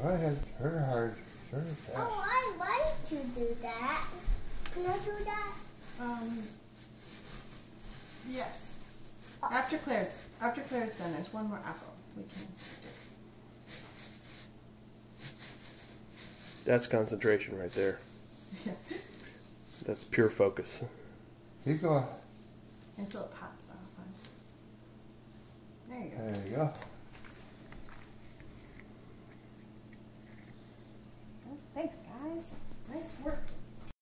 Go ahead. Turn it hard. Turn it fast. Oh, I like to do that. Can I do that? Yes. After Claire's done, there's one more apple we can do. That's concentration right there. Yeah. That's pure focus. Keep going. Until it pops off. There you go. There you go.